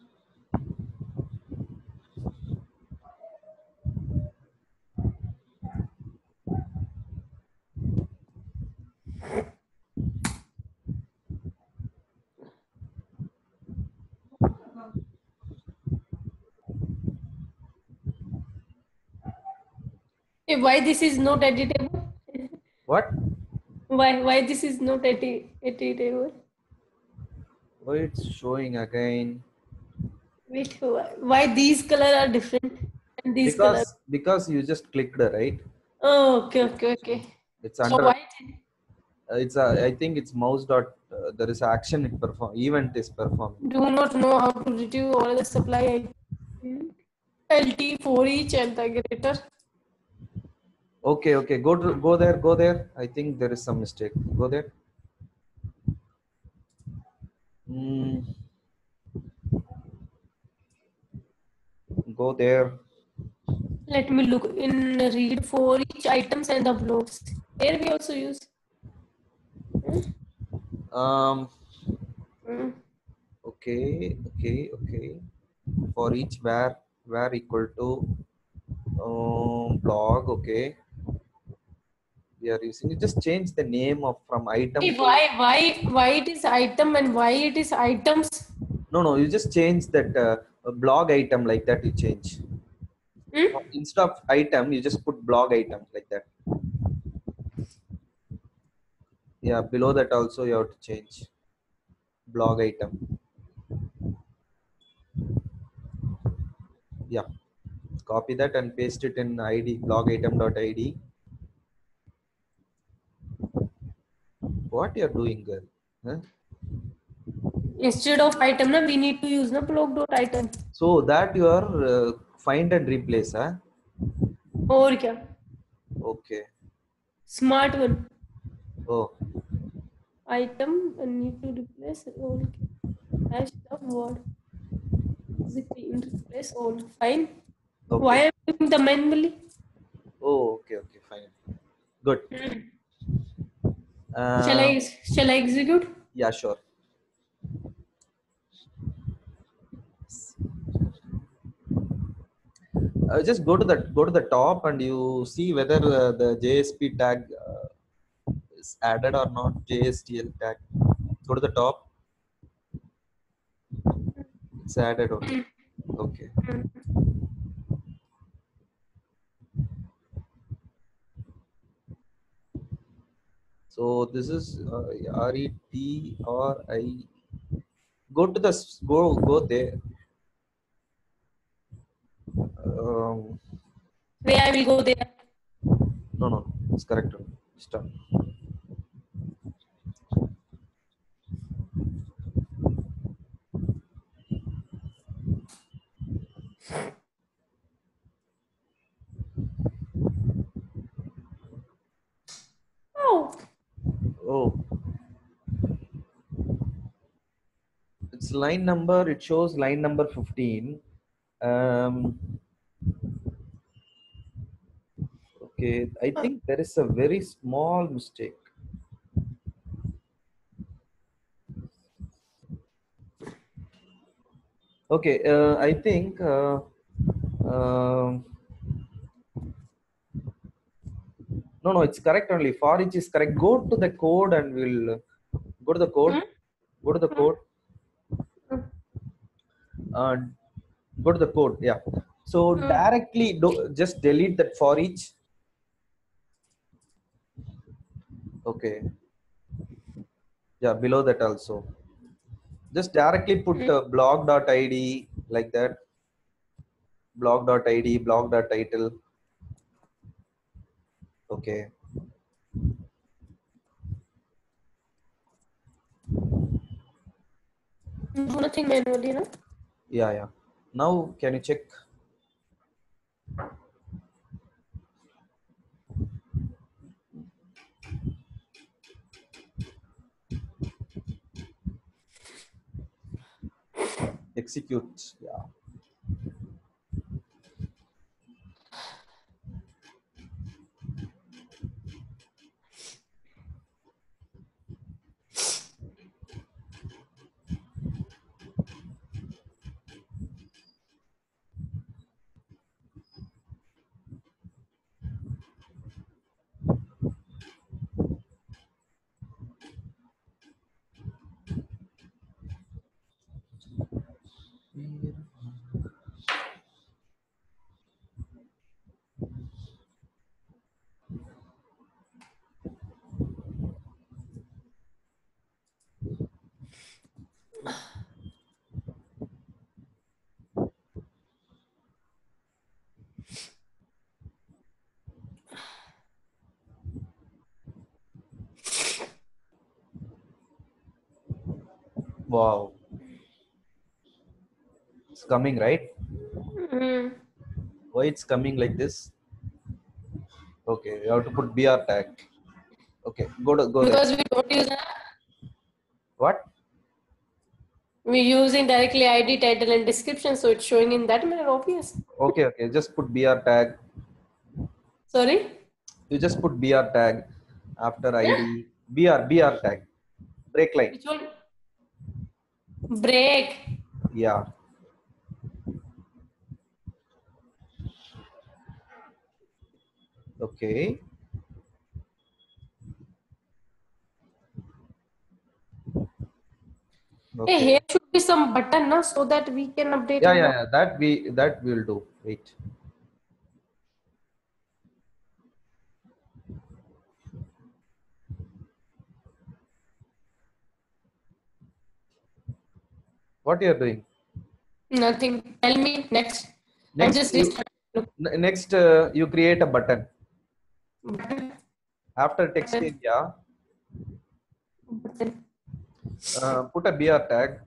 Hey, why this is not editable? What? Why why this is not edit editable? Oh, it's showing again. Wait, why, why these color are different and these color? Because because you just clicked right. Oh, okay, okay, okay. It's So under. why? Uh, it's a. I think it's mouse dot. Uh, there is action it perform. Event is performing. Do not know how to retrieve all the supply L T for each integrator. Okay, okay. Go to go there. Go there. I think there is some mistake. Go there. Hmm. Go there. Let me look in read for each items and the blocks. Here we also use. Hmm? Um. Hmm. Okay, okay, okay. For each var var equal to um, blog. Okay, we are using it. Just change the name of from item. Hey, to, why why why it is item and why it is items? no, no. You just change that uh, blog item like that. You change. Hmm? Instead of item, you just put blog item like that. Yeah, below that also you have to change blog item. Yeah, copy that and paste it in I D blog item dot I D. What you are doing, girl? Huh? Instead of item, na, we need to use the blog dot item. So that you are uh, find and replace, huh? और क्या? Okay. Smart one. Oh, Item I need to replace all hash the word. Basically, in replace all. Fine. Why okay. am I doing the manually? Oh, okay, okay, fine. Good. Shall Uh, I shall I execute? yeah, sure. Uh, just go to the go to the top and you see whether uh, the J S P tag uh, is added or not. J S T L tag. Go to the top. It's added only. Okay. So this is uh, R E T or I. Go to the s- go go there. Um, Where I will go there. no, no, it's correct. Start. Oh, Oh, it's line number. It shows line number fifteen. Um, okay, I think there is a very small mistake. Okay, uh, I think uh, um no, no, it's correct only. For each is correct. Go to the code and we'll uh, go to the code. Go to the code. Uh, Go to the code. Yeah. So directly do, just delete that for each. Okay. Yeah, below that also. Just directly put uh, blog.id like that. Blog.id, blog.title. Okay. do nothing manually, no? Yeah, yeah. Now can you check? Execute. Yeah. Wow. It's coming, right? Mm. Why it's coming like this? Okay, you have to put B R tag. Okay, go to go there. Because we don't use that. What? We're using directly I D, title, and description, so it's showing in that manner, obvious. Okay, okay. Just put B R tag. Sorry? You just put B R tag after Yeah. I D. B R B R tag. Break line. Which one? Break. Yeah. Okay. Hey, Okay. here should be some button, no, so that we can update Yeah, and yeah, not. yeah. That we that we'll do. Wait. What you're doing? Nothing. Tell me next. I'm Next, just you restarting. Look, n- next uh, you create a button button, after text button, area. button. Uh, put a B R tag.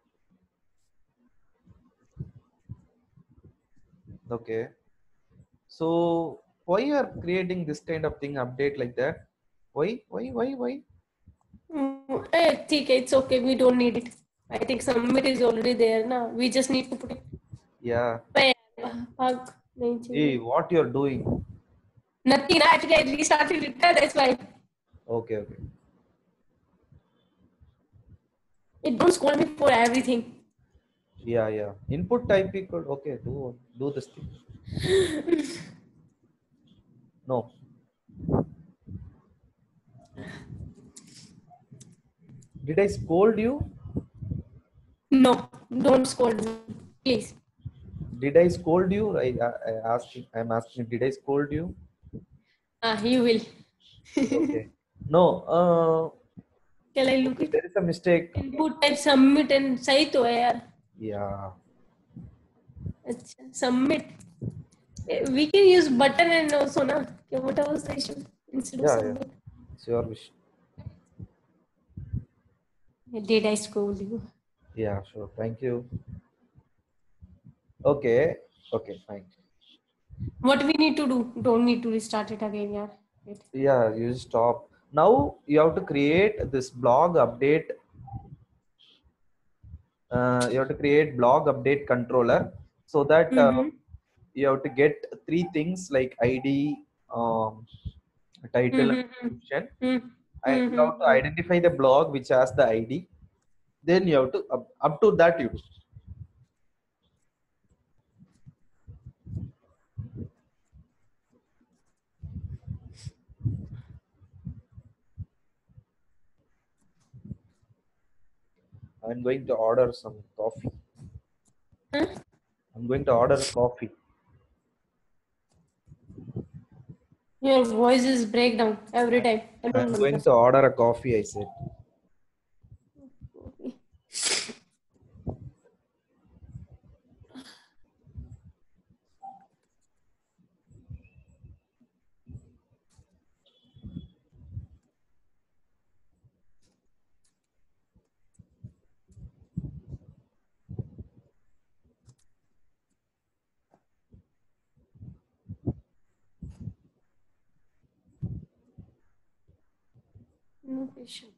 Okay. So why you are creating this kind of thing update like that? Why why why why? Mm, eh, ठीक है, it's okay. We don't need it. I think submit is already there now. We just need to put it. Yeah. पे- भाग, नहीं Hey, चाहिए. what you're doing? Nothing. Actually, I restarted it. That's why. Okay, okay. It don't scold me for everything. Yeah, yeah. Input type equal. Okay, do do this thing. No. Did I scold you? No, don't scold me, please. Did I scold you? I, I, I asking. I'm asking. Did I scold you? Ah, you will. Okay. No. Uh. Shall I look Okay. it? There is a mistake. Input type submit and सही तो है यार. Yeah. अच्छा, submit. Eh, we can use button and also na. Okay, what was the issue instead of Yeah, yeah. submit? It's your wish. Did I scold you? Yeah, sure. Thank you. Okay. Okay. Fine. What we need to do? Don't need to restart it again, yeah. Wait. Yeah. You stop. Now you have to create this blog update. Uh, you have to create blog update controller so that uh, Mm-hmm. you have to get three things like I D, um, title, and Mm-hmm. description. I, you have to Mm-hmm. identify the blog which has the I D. Then you have to up, up to that you do. I'm going to order some coffee. Huh? I'm going to order coffee. Your voice is breakdown every time. I don't I'm going understand. to order a coffee. I said. Okay. No patient.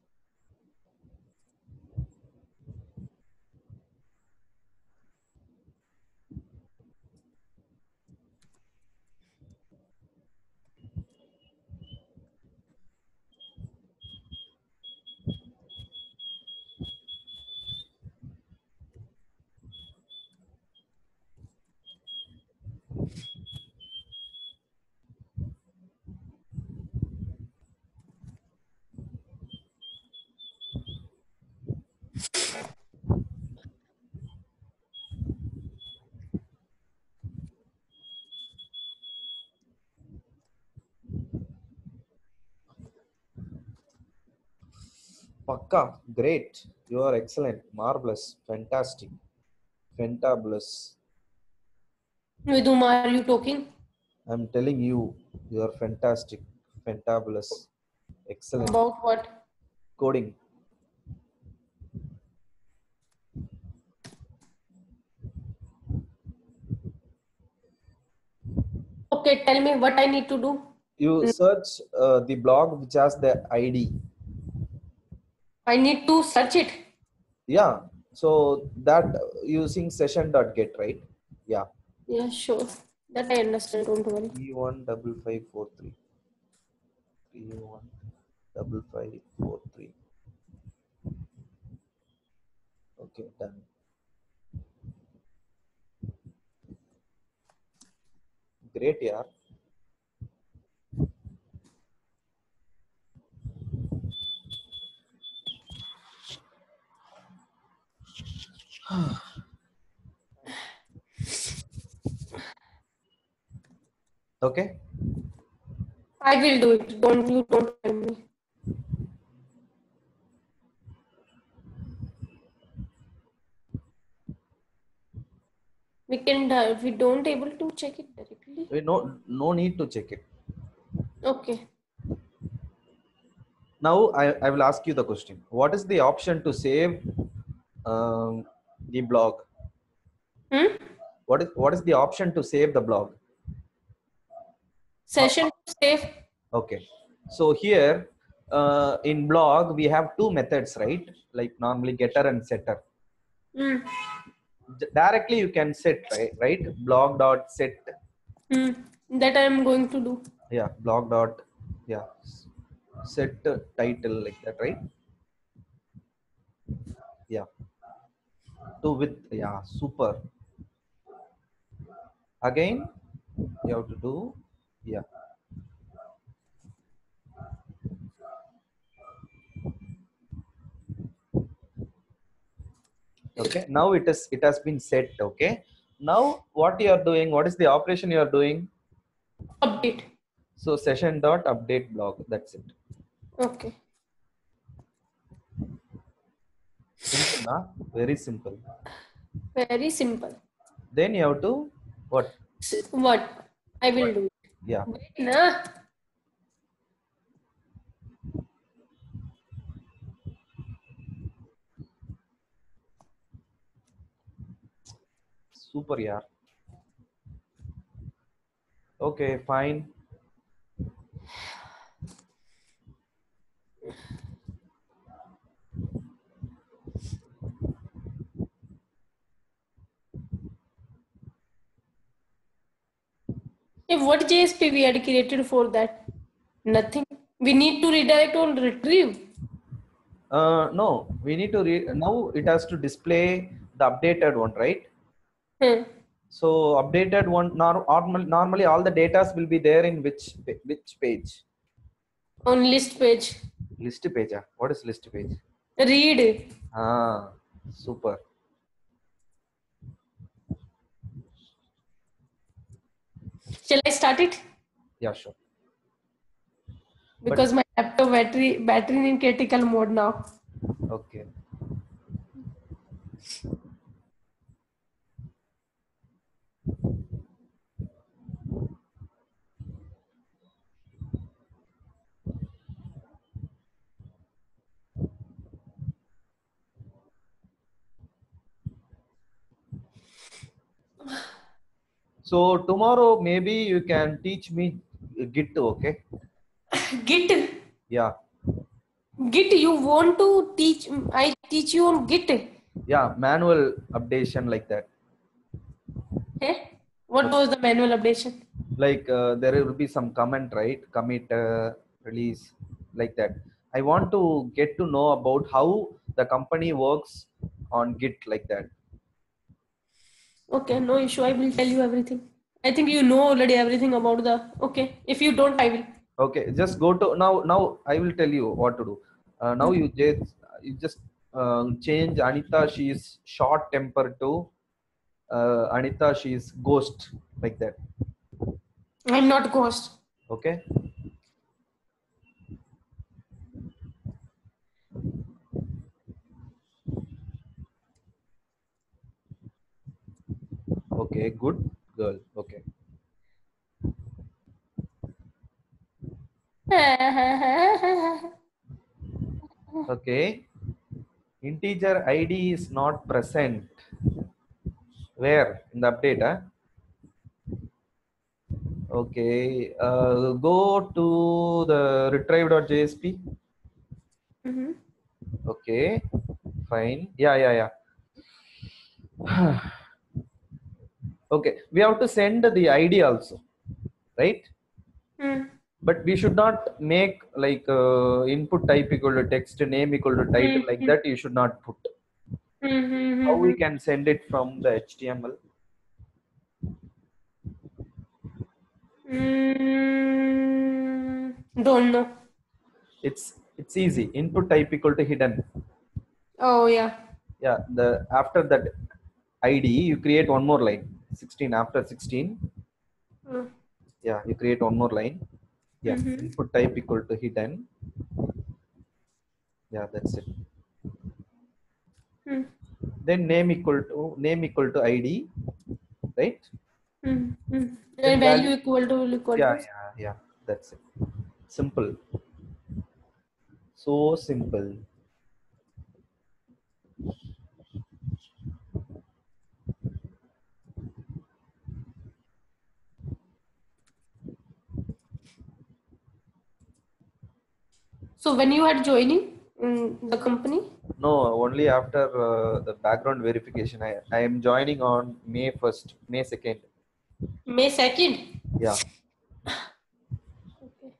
Pakka, great. You are excellent, marvelous, fantastic, fantabulous. With whom are you talking? I'm telling you, you are fantastic, fantabulous, excellent. About what? Coding. Okay, tell me what I need to do. You search uh, the blog which has the I D. I need to search it. Yeah. So that uh, using session.get, right? Yeah. Yeah, sure. That I understand. Don't worry. P one double five four three. P one double five four three. Okay, done. Great, yeah. Okay. I will do it. Don't you don't tell me. We can uh, we don't able to check it directly. We no no need to check it. Okay. Now I, I will ask you the question. What is the option to save um, the blog? Hmm? What is what is the option to save the blog? Session save. Okay. So here uh, in blog we have two methods, right? Like normally getter and setter. Mm. D- Directly you can set, right? Right? Blog dot set. Mm. That I am going to do. Yeah. Blog dot yeah. s- Set uh, title like that, right? Yeah. To with yeah. Super. Again you have to do yeah. Okay, now it is it has been set. Okay, now what you are doing, what is the operation you are doing? Update. So session dot update blog, that's it. Okay. Simple, na? Very simple. Very simple. Then you have to what? S- What? I will do. Yeah. Wait, na. Super, yeah. Okay, fine. If what J S P we had created for that? Nothing. We need to redirect or retrieve. Uh, no, we need to read now. It has to display the updated one, right? Hmm. So updated one. Nor, normal, normally all the data will be there in which pa- which page? On list page. List page. Ah? What is list page? Read. Ah, super. Shall I start it? Yeah, sure. Because my laptop battery battery in critical mode now. Okay. So tomorrow maybe you can teach me Git, okay? Git. Yeah, Git. You want to teach? I teach you on Git. yeah, manual updation like that. Hey, what was the manual updation? Like uh, there will be some comment, right? Commit, uh, release, like that. I want to get to know about how the company works on Git like that. Okay, no issue. I will tell you everything. I think you know already everything about the. Okay, if you don't, I will. Okay, just go to now. Now I will tell you what to do. Uh, now you just you just uh, change Anita. She is short temper to uh, Anita. She is ghost like that. I'm not ghost. Okay. Okay. Good girl. Okay. Okay. Integer I D is not present. Where in the update? Huh? Okay. Uh, go to the retrieve.jsp. Mm-hmm. Okay. Fine. Yeah. Yeah. Yeah. Okay. We have to send the I D also, right? Mm. But we should not make like uh, input type equal to text, name equal to title like Mm-hmm. that. You should not put. How Mm-hmm. we can send it from the H T M L? Mm, don't know. It's it's easy. Input type equal to hidden. Oh yeah. Yeah. The after that I D you create one more line. sixteen after sixteen. Mm. Yeah. You create one more line. Yeah. Mm-hmm. Input type equal to hidden. Yeah. That's it. Mm. Then name equal to name equal to I D. Right. Mm. Mm. Then And value value. equal to equal Yeah. to. Yeah. Yeah. That's it. Simple. So simple. So when you had joining in the company? No, only after uh, the background verification. I, I am joining on May first, May second. May second. Yeah. Okay.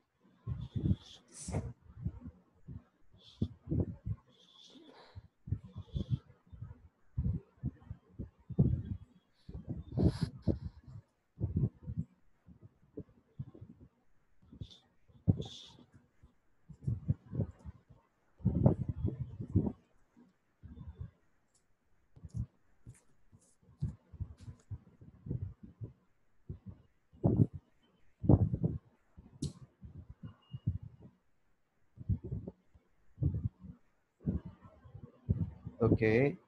Okay.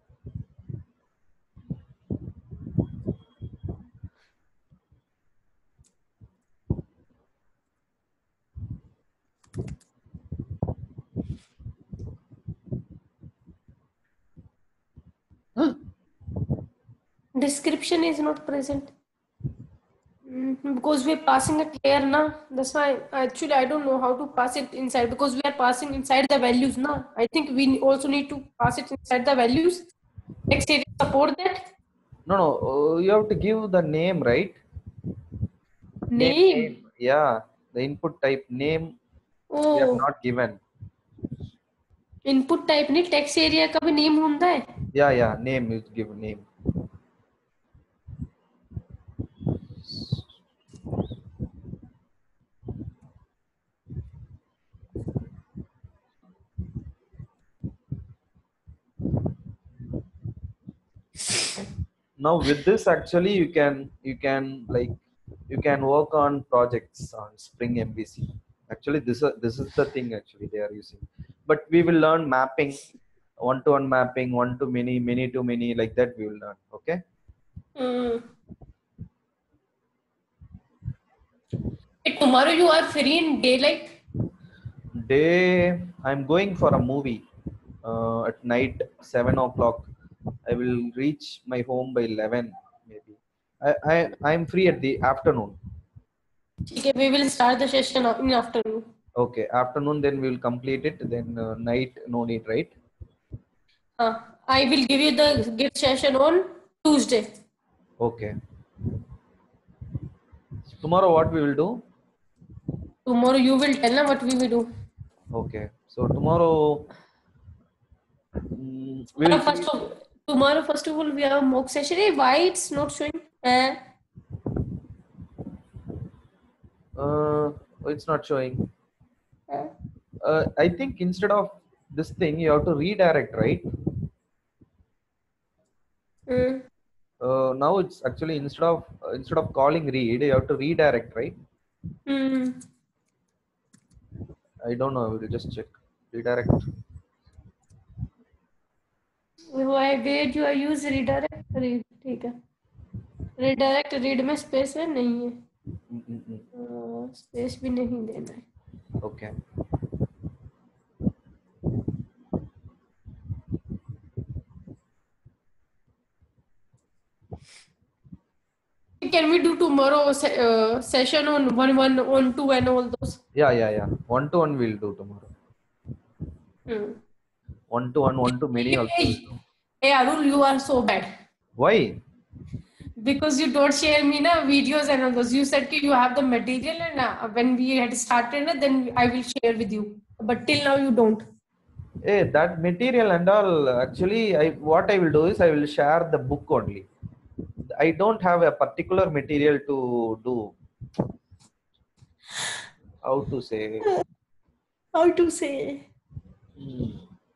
Description is not present. Mhm, because we're passing it here now. That's why actually I don't know how to pass it inside because we are passing inside the values now. I think we also need to pass it inside the values. Text area support that. No, no. Uh, you have to give the name, right? Name, name. Name. Yeah. The input type name we have Oh, not given. input type नहीं text area का भी name होता है. Yeah, yeah. Name, you give name. Now with this, actually, you can you can like you can work on projects on Spring M V C. Actually, this is this is the thing actually they are using. But we will learn mapping, one to one mapping, one to many, many to many, like that we will learn. Okay. Hmm. Hey, tomorrow you are free in daylight. Day, I'm going for a movie uh, at night, seven o'clock. I will reach my home by eleven, maybe. I, I I'm free at the afternoon. Okay, we will start the session in afternoon. Okay, afternoon, then we will complete it. Then uh, night, no need, right? Uh, I will give you the gift session on Tuesday. Okay. Tomorrow, what we will do? Tomorrow you will tell them what we will do. Okay. So tomorrow, mm, we will Tomorrow see. first of tomorrow first of all we have mock session. Hey, why it's not showing? Uh, Uh, it's not showing. uh, Uh, I think instead of this thing, you have to redirect, right? uh, Uh, now it's actually instead of uh, instead of calling read, you have to redirect, right? hmm. I don't know. We'll just check. Redirect. Why where you are use redirect? Read ठीक है. Redirect read में space है नहीं है. Mm-mm-mm. Uh, space भी नहीं देना है. Okay. Can we do tomorrow se- uh, session on one one on two and all those? Yeah, yeah, yeah. One to one we'll do tomorrow. Hmm. One to one, one to many also we'll Hey, do. hey Arul, you are so bad. Why? Because you don't share me na videos and all those. You said ki you have the material and uh, when we had started, na, then I will share with you. But till now you don't. Hey, that material and all. Actually, I what I will do is I will share the book only. I don't have a particular material to do. How to say? How to say? Hmm.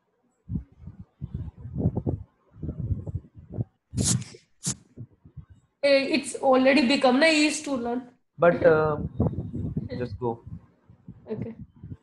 Eh, It's already become na easy to learn. But uh, just go. Okay.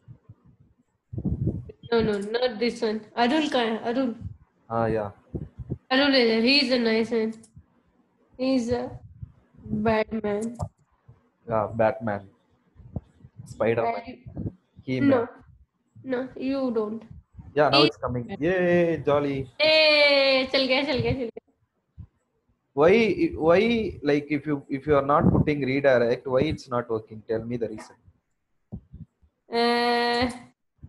No, no, not this one. Arul ka hai? Arul. Ah, yeah. Arul is there. He is a nice man. He is a bad man. Yeah, Batman, Spider-Man, Bad. He-Man. No, no, you don't. Yeah, now He it's coming. Yay, jolly. ए चल गया चल गया चल गया. Why, why, like if you if you are not putting redirect, why it's not working? Tell me the reason. Uh,